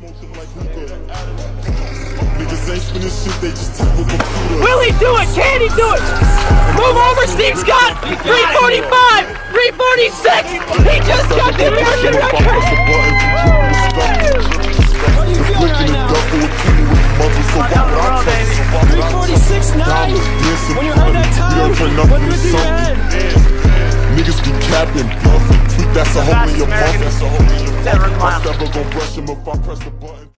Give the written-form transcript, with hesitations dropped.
Niggas ain't spinning shit, they just type a computer. Will he do it? Can he do it? Move over, Steve Scott! 345! 346! He just got the American record! How are you feeling right now? 346.9. When you heard that time, what did you head? Niggas be capping, bluffing. That's a hole in your muffin. I'm never gonna brush him if I press the button.